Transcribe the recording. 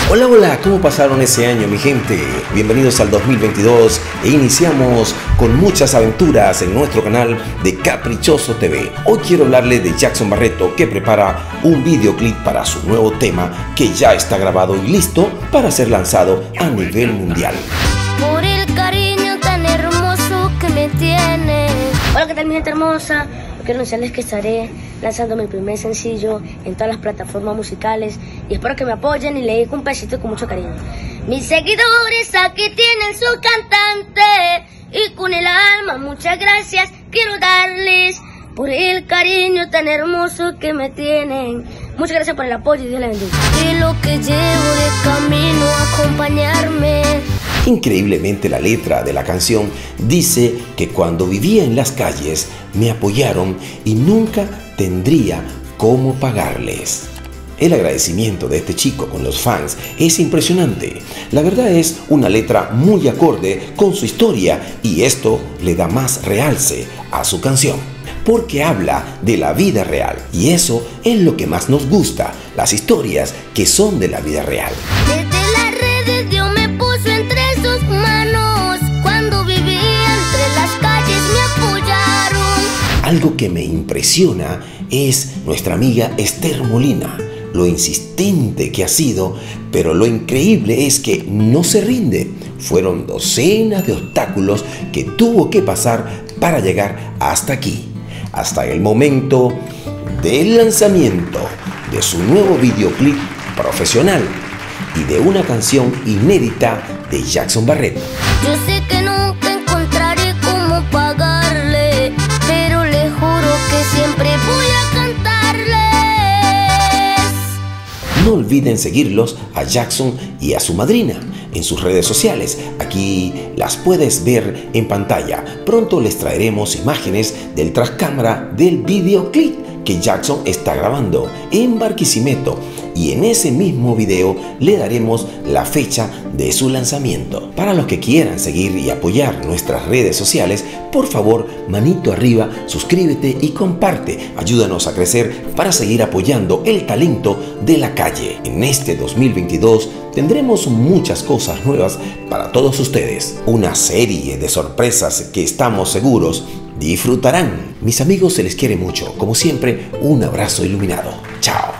Hola, hola, ¿cómo pasaron ese año, mi gente? Bienvenidos al 2022 e iniciamos con muchas aventuras en nuestro canal de Caprichoso TV. Hoy quiero hablarles de Jackson Barreto, que prepara un videoclip para su nuevo tema que ya está grabado y listo para ser lanzado a nivel mundial. Por el cariño tan hermoso que me tienes. Hola, ¿qué tal, mi gente hermosa? Quiero anunciarles que estaré lanzando mi primer sencillo en todas las plataformas musicales y espero que me apoyen y le dedico un besito con mucho cariño. Mis seguidores aquí tienen su cantante y con el alma muchas gracias quiero darles por el cariño tan hermoso que me tienen. Muchas gracias por el apoyo y Dios les bendiga. Y lo que llevo de camino a acompañarme. Increíblemente, la letra de la canción dice que cuando vivía en las calles me apoyaron y nunca tendría cómo pagarles. El agradecimiento de este chico con los fans es impresionante. La verdad es una letra muy acorde con su historia y esto le da más realce a su canción, porque habla de la vida real y eso es lo que más nos gusta, las historias que son de la vida real. Desde las redes Dios me puso entre sus manos, cuando vivía entre las calles me apoyaron. Algo que me impresiona es nuestra amiga Esther Molina, lo insistente que ha sido, pero lo increíble es que no se rinde. Fueron docenas de obstáculos que tuvo que pasar para llegar hasta aquí, hasta el momento del lanzamiento de su nuevo videoclip profesional y de una canción inédita de Jackson Barreto. Yo sé que nunca encontraré cómo pagarle, pero le juro que siempre voy a cantarles. No olviden seguirlos a Jackson y a su madrina en sus redes sociales. Aquí las puedes ver en pantalla. Pronto les traeremos imágenes del tras cámara del videoclip que Jackson está grabando en Barquisimeto, y en ese mismo video le daremos la fecha de su lanzamiento. Para los que quieran seguir y apoyar nuestras redes sociales, por favor, manito arriba, suscríbete y comparte. Ayúdanos a crecer para seguir apoyando el talento de la calle. En este 2022 tendremos muchas cosas nuevas para todos ustedes. Una serie de sorpresas que estamos seguros disfrutarán. Mis amigos, se les quiere mucho. Como siempre, un abrazo iluminado. Chao.